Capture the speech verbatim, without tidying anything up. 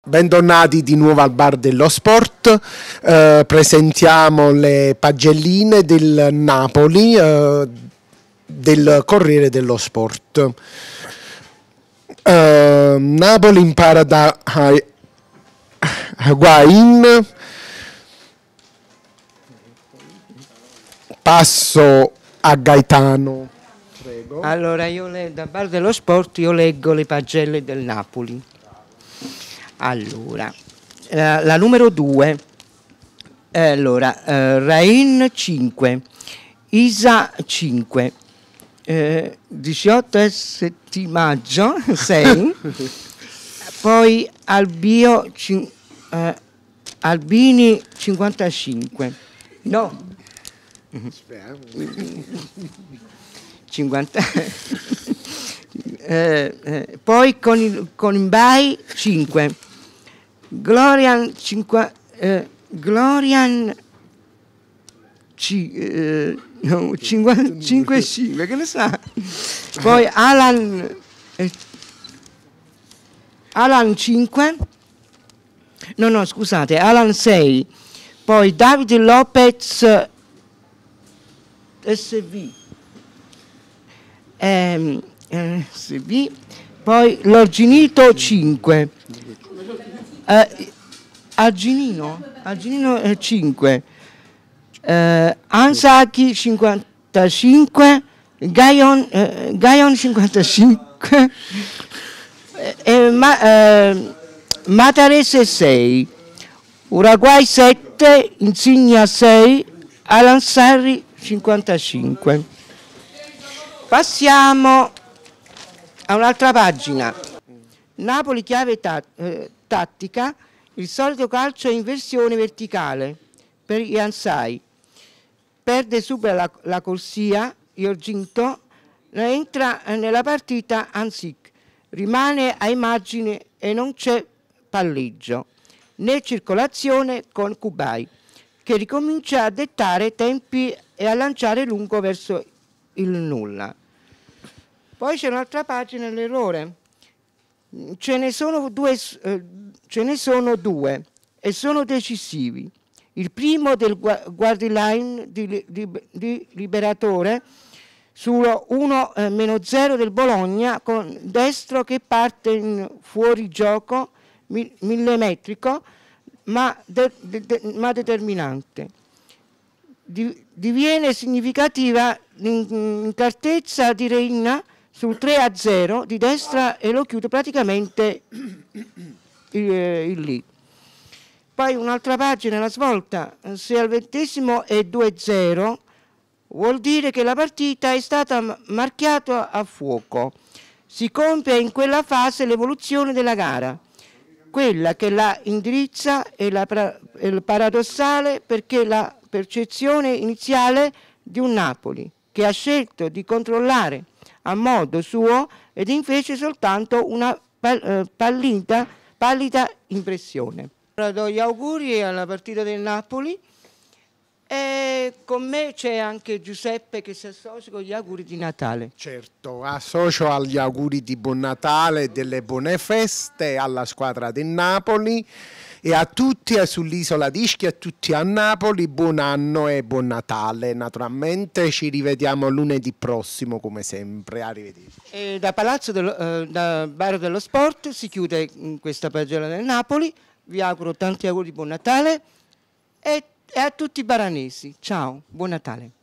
Bentornati di nuovo al Bar dello Sport. Eh, presentiamo le pagelline del Napoli, eh, del Corriere dello Sport. Eh, Napoli impara da Higuain, passo a Gaetano. Prego. Allora, io le, da Bar dello Sport io leggo le pagelle del Napoli. Allora, la, la numero due, eh, allora, eh, Rain cinque, Isa cinque, eh, diciotto maggio sei, poi Albio, cin, eh, Albini cinquantacinque, no, cinquanta, eh, eh, poi con il, con Imbai cinque, Glorian cinque, eh, Glorian ci, eh, no, cinque, cinque, cinque, che ne sa? Poi Alan eh, Alan cinque, no no scusate, Alan sei, poi Davide Lopez S V, ehm, eh, S V, poi Lorginito cinque, eh, Arginino, Arginino eh, cinque, eh, Ansaki cinquantacinque, Gaion, eh, Gaion cinquantacinque, eh, eh, ma, eh, Matarese sei, Uruguay sette, Insignia sei, Alan Sarri cinquantacinque. Passiamo a un'altra pagina. Napoli chiave ta eh, tattica, il solito calcio in versione verticale per Iansai. Perde subito la, la corsia, Iorginto entra nella partita Ansik, rimane ai margini e non c'è palleggio né circolazione con Kubai, che ricomincia a dettare tempi e a lanciare lungo verso il nulla. Poi c'è un'altra pagina, l'errore. Ce ne sono due, eh, ce ne sono due e sono decisivi. Il primo del guardiline di, di, di Liberatore su uno meno zero del Bologna, con destro che parte in fuorigioco millimetrico ma, de, de, de, ma determinante. Di, diviene significativa l'incartezza di Reina sul tre a zero di destra e lo chiude praticamente il, il lì. Poi un'altra pagina, la svolta, se al ventesimo è due a zero vuol dire che la partita è stata marchiata a fuoco. Si compie in quella fase l'evoluzione della gara, quella che la indirizza è, la, è il paradossale, perché la percezione iniziale di un Napoli che ha scelto di controllare a modo suo ed invece soltanto una pallida, pallida impressione. Ora do gli auguri alla partita del Napoli e con me c'è anche Giuseppe che si associa con gli auguri di Natale. Certo, associo agli auguri di buon Natale, delle buone feste alla squadra del Napoli e a tutti sull'isola di Ischia e a tutti a Napoli buon anno e buon Natale. Naturalmente ci rivediamo lunedì prossimo come sempre, arrivederci. E da Palazzo dello, eh, da Bar dello Sport si chiude questa pagina del Napoli. Vi auguro tanti auguri di buon Natale e, e a tutti i baranesi. Ciao, buon Natale.